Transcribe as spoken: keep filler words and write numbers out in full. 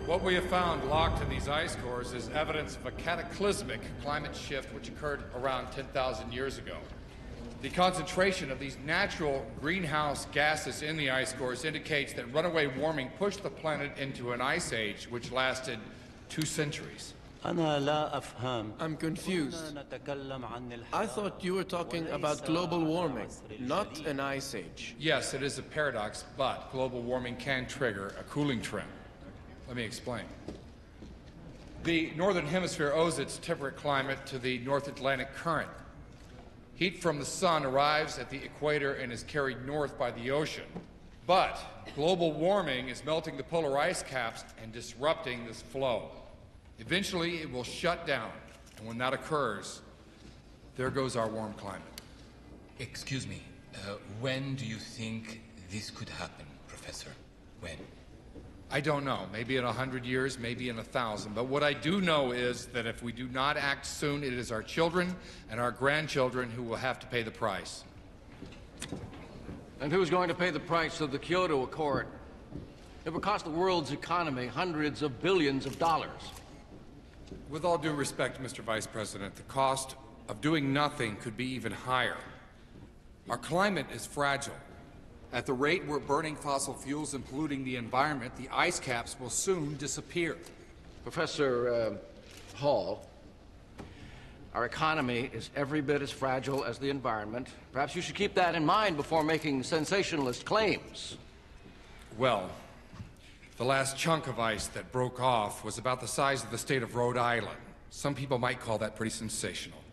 What we have found locked in these ice cores is evidence of a cataclysmic climate shift which occurred around ten thousand years ago. The concentration of these natural greenhouse gases in the ice cores indicates that runaway warming pushed the planet into an ice age which lasted two centuries. I'm confused. I thought you were talking about global warming, not an ice age. Yes, it is a paradox, but global warming can trigger a cooling trend. Let me explain. The Northern Hemisphere owes its temperate climate to the North Atlantic Current. Heat from the sun arrives at the equator and is carried north by the ocean. But global warming is melting the polar ice caps and disrupting this flow. Eventually, it will shut down, and when that occurs, there goes our warm climate. Excuse me, uh, when do you think this could happen, Professor? When? I don't know. Maybe in a hundred years, maybe in a thousand. But what I do know is that if we do not act soon, it is our children and our grandchildren who will have to pay the price. And who's going to pay the price of the Kyoto Accord? It will cost the world's economy hundreds of billions of dollars. With all due respect, Mister Vice President, the cost of doing nothing could be even higher. Our climate is fragile. At the rate we're burning fossil fuels and polluting the environment, the ice caps will soon disappear. Professor uh, Hall, our economy is every bit as fragile as the environment. Perhaps you should keep that in mind before making sensationalist claims. Well, the last chunk of ice that broke off was about the size of the state of Rhode Island. Some people might call that pretty sensational.